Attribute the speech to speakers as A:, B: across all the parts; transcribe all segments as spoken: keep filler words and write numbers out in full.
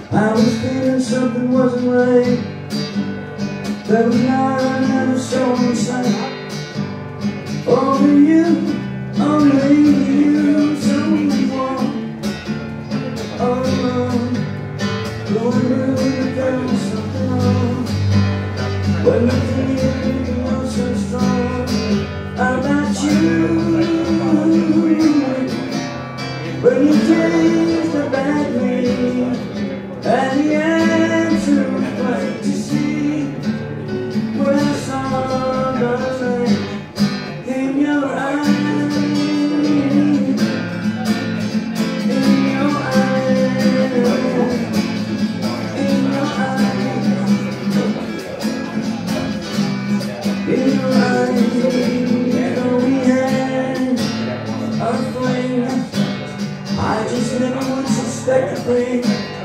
A: I was feeling something wasn't right. There was not another soul in sight. Only you, only you, someone all alone, going through the there was something wrong. When you feel you're so strong about you, when you taste the bad news, and the answer was plain to see. When I saw the light in your eyes, in your eyes, in your eyes, in your eyes, you know we had a flame. I just never would suspect a thing,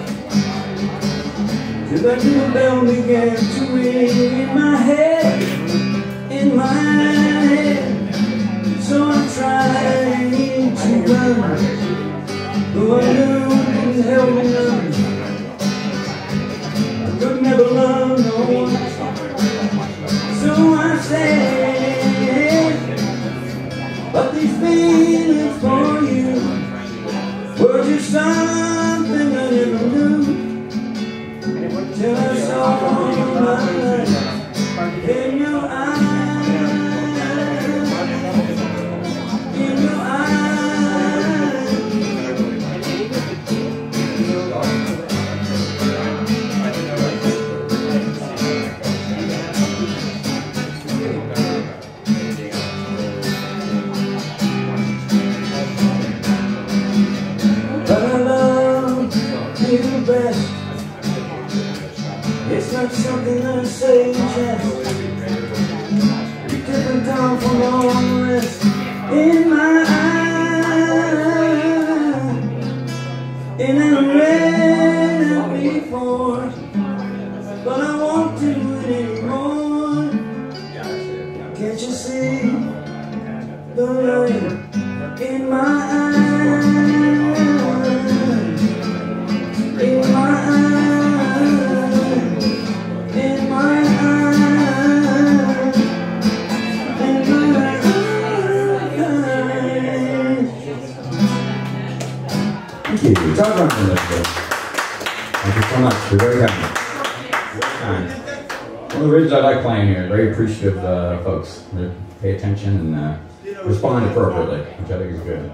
A: till that little bell began to ring in my head, in my head. So I tried to run, though I knew it held me none. I could never love no one, so I said, but these feelings for you were just something I never knew. Till I saw my life in your eyes, in your eyes. But I love you best. It's not something I say in jest. You're different down from all the rest. In my eyes, and I read it before, but I won't do it anymore. Can't you see the light in my eyes? In my eyes, in my eyes, in my eyes.
B: Thank you. Todd. Thank you so much. You're very kind. Very kind. One of the reasons I like playing here, very appreciative uh, folks. They pay attention and uh, respond appropriately, which I think is good.